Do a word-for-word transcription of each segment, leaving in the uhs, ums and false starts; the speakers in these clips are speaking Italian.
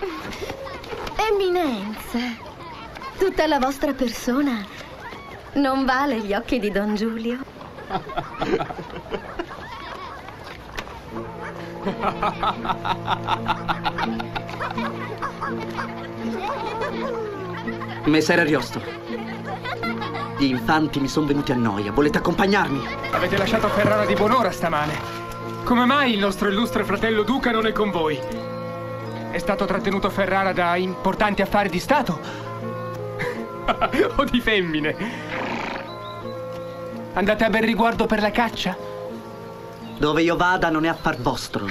Eminenza, tutta la vostra persona non vale gli occhi di Don Giulio. Messer Ariosto, gli infanti mi sono venuti a noia. Volete accompagnarmi? Avete lasciato Ferrara di buon'ora stamane. Come mai il nostro illustre fratello Duca non è con voi? È stato trattenuto Ferrara da importanti affari di Stato? O di femmine? Andate a bel riguardo per la caccia? Dove io vada non è affar vostro.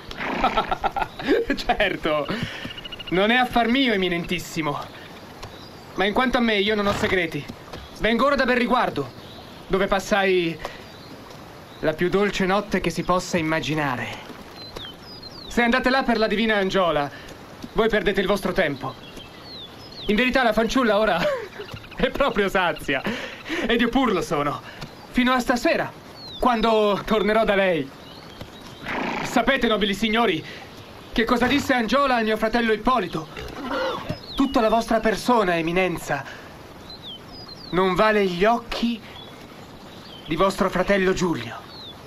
Certo, non è affar mio, eminentissimo. Ma in quanto a me, io non ho segreti. Vengo ora da bel riguardo, dove passai la più dolce notte che si possa immaginare. Se andate là per la divina Angiola, voi perdete il vostro tempo. In verità la fanciulla ora è proprio sazia. Ed io pur lo sono. Fino a stasera, quando tornerò da lei. Sapete, nobili signori, che cosa disse Angiola al mio fratello Ippolito? Tutta la vostra persona, eminenza, non vale gli occhi di vostro fratello Giulio.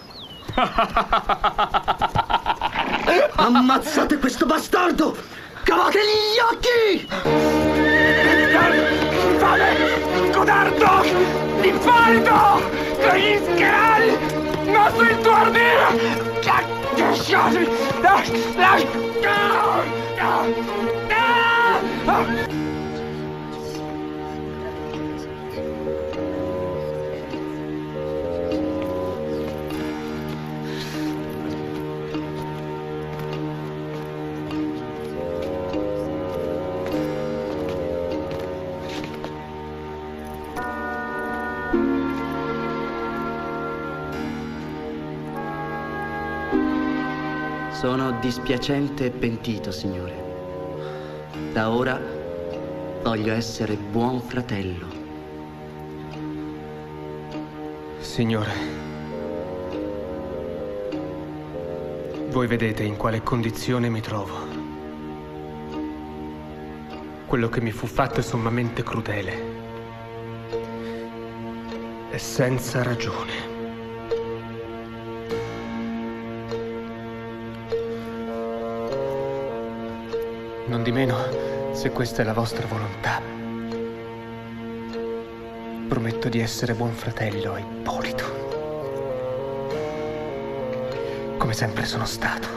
Ammazzate questo bastardo! Cavategli gli occhi! Infame! Codardo! Imparido! Degli scherali! Nostro il tuo ardire! Lasciatemi! Lasciatemi! Sono dispiacente e pentito, signore. Da ora voglio essere buon fratello. Signore, voi vedete in quale condizione mi trovo. Quello che mi fu fatto è sommamente crudele e senza ragione. Nondimeno, se questa è la vostra volontà, prometto di essere buon fratello a Ippolito, come sempre sono stato.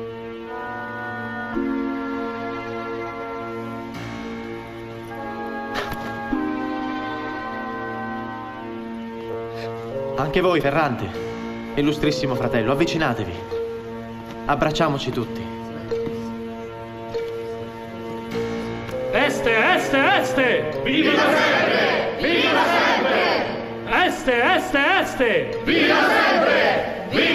Anche voi, Ferrante, illustrissimo fratello, avvicinatevi. Abbracciamoci tutti. Este, este, este! Viva sempre! Viva sempre! Este, este, este! Viva sempre! Viva